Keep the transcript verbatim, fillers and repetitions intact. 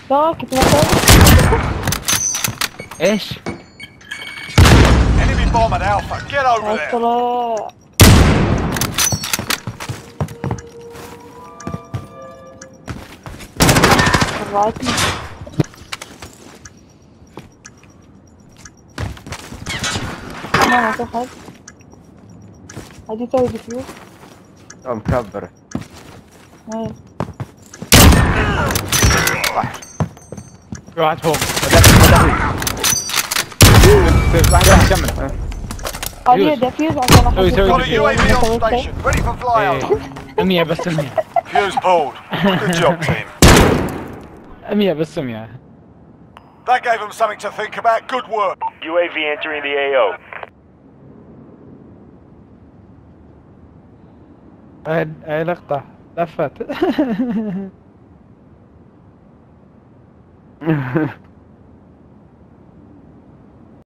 لا كنت محتاج. ايش؟ Enemy bomb at Alpha. Get over يا there. سلام. طلعتني. انا ما في حد. عادي تسوي ديفيوز. اه مكبر. ايه. في واحد فوق. واحد واحد كمل. عليه ديفيوز عشان احط سوي- سوي Got a ديفيوز. U A V on station. Ready for flyover. امية بس امية. Fuse pulled. Good job, team. امية بس امية. That gave them something to think about. Good work. U A V entering the A O. هاي هاي لقطة لفت.